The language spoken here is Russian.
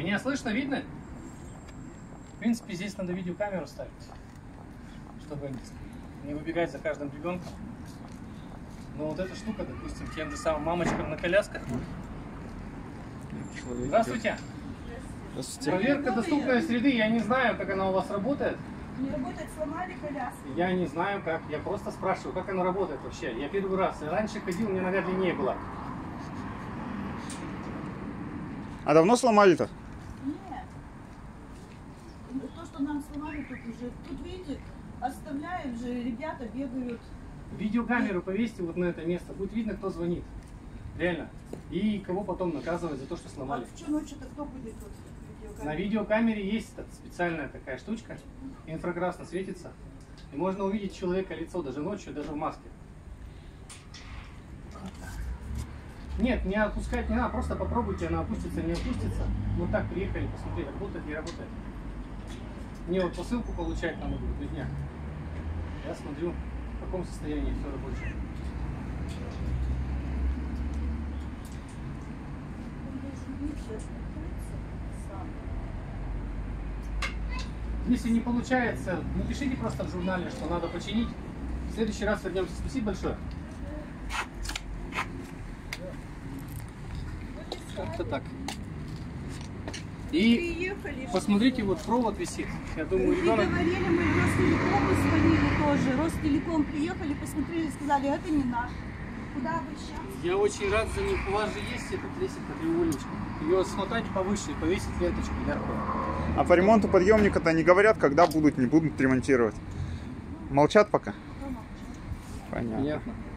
Меня слышно, видно? В принципе, здесь надо видеокамеру ставить, чтобы не выбегать за каждым ребенком. Но вот эта штука, допустим, тем же самым мамочкам на колясках. Здравствуйте. Здравствуйте. Проверка доступной среды. Я не знаю, как она у вас работает. Не работает, сломали коляску. Я не знаю, как. Я просто спрашиваю, как она работает вообще. Я первый раз. Я раньше ходил, мне навряд ли не было. А давно сломали-то? Нет. То, что нам сломали, тут уже. Тут, видите, оставляют же, ребята бегают. Видеокамеру повесьте вот на это место. Будет видно, кто звонит. Реально. И кого потом наказывать за то, что сломали. А в чем ночью-то кто будет тут? На видеокамере есть специальная такая штучка. Инфракрасно светится. И можно увидеть человека лицо даже ночью, даже в маске. Нет, не опускать не надо, просто попробуйте, она опустится, не опустится. Вот так приехали, посмотрели, работает, не работает. Мне вот посылку получать надо будет 2 дня. Я смотрю, в каком состоянии все рабочее. Если не получается, напишите просто в журнале, что надо починить. В следующий раз вернемся. Спасибо большое. Как-то так. И Приехали. посмотрите, вот провод висит. Я думаю, И ребенок... говорили, мы Ростелекому звонили тоже. Ростелеком приехали, посмотрели, сказали, это не наш. Куда обращаться? Я очень рад за них. У вас же есть этот лесик по треугольничку. Ее смотать повыше, повесить ленточку яркую. А по ремонту подъемника-то не говорят, когда будут, не будут ремонтировать? Молчат пока? Понятно. Понятно.